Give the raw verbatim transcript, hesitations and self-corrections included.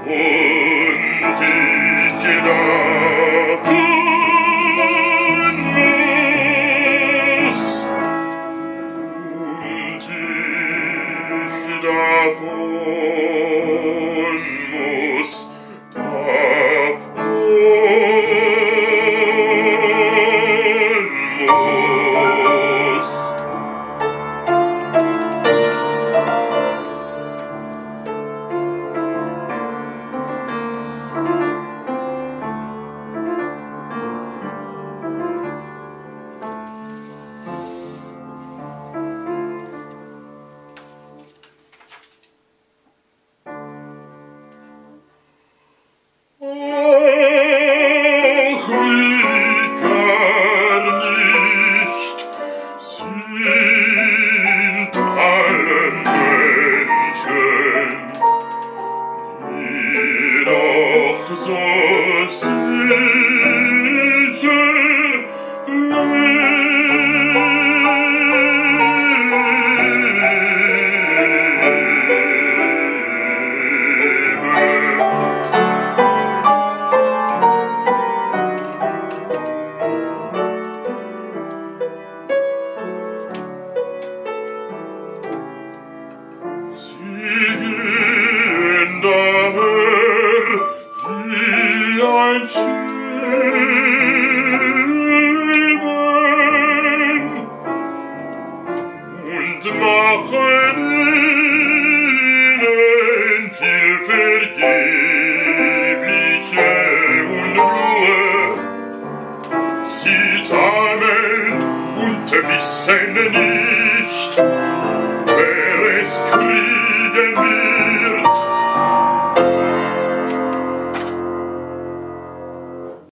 und ich davon muss, und ich davon muss, davon muss. Ach, wie gar nicht sind alle Menschen, die doch so sicher Sie gehen daher wie ein Schweben und machen ihnen viel vergebliche Unruhe. Sie sammeln und wissen nicht, wer es kriegen will.